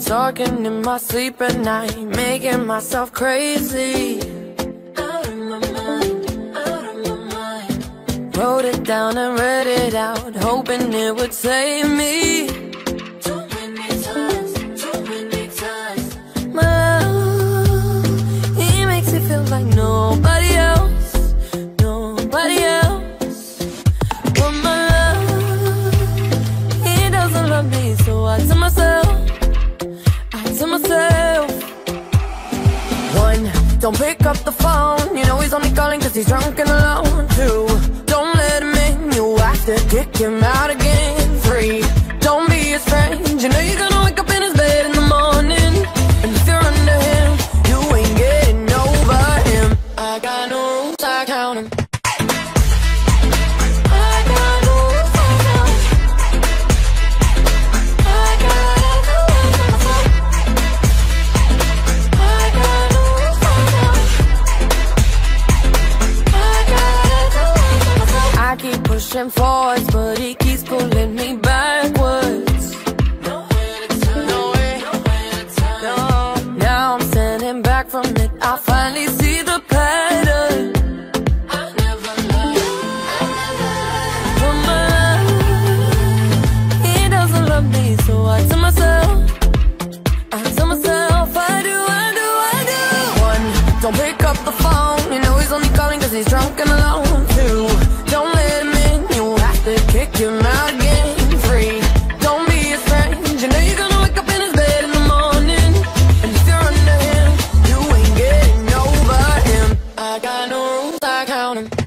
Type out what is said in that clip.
talking in my sleep at night, making myself crazy. Out of my mind, out of my mind. Wrote it down and read it out, hoping it would save me. Too many times, too many times. My love, he makes me feel like nobody else, nobody else. But my love, he doesn't love me, so I tell myself, one, don't pick up the phone, you know he's only calling cause he's drunk and alone. Two, don't let him in, you have to kick him out again. Three, don't be his friend, you know you're gonna wake up in his bed in the morning. And if you're under him, you ain't getting over him. I got no rules, I count him. Pushing forwards, but he keeps pulling me backwards. Nowhere to turn, nowhere to turn. No. Now I'm standing back from it, I finally see the pattern. I never loved, but my love, he doesn't love me, so I tell myself, I do. One, don't pick up the phone, you know he's only calling cause he's drunk and alone. Two, don't let him in, kick him out again. Three, don't be his friend, you know you're gonna wake up in his bed in the morning. And if you're under him, you ain't getting over him. I got no rules, I count him.